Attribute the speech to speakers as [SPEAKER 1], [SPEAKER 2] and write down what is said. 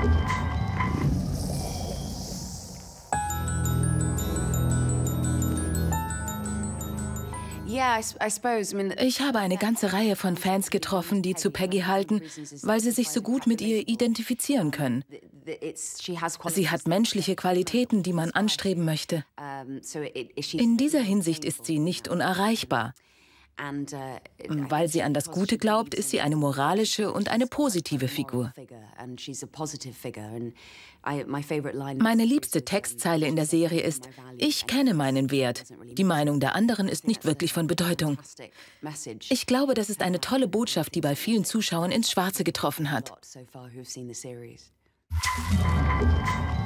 [SPEAKER 1] Ich habe eine ganze Reihe von Fans getroffen, die zu Peggy halten, weil sie sich so gut mit ihr identifizieren können. Sie hat menschliche Qualitäten, die man anstreben möchte. In dieser Hinsicht ist sie nicht unerreichbar. Weil sie an das Gute glaubt, ist sie eine moralische und eine positive Figur. Meine liebste Textzeile in der Serie ist: Ich kenne meinen Wert. Die Meinung der anderen ist nicht wirklich von Bedeutung. Ich glaube, das ist eine tolle Botschaft, die bei vielen Zuschauern ins Schwarze getroffen hat.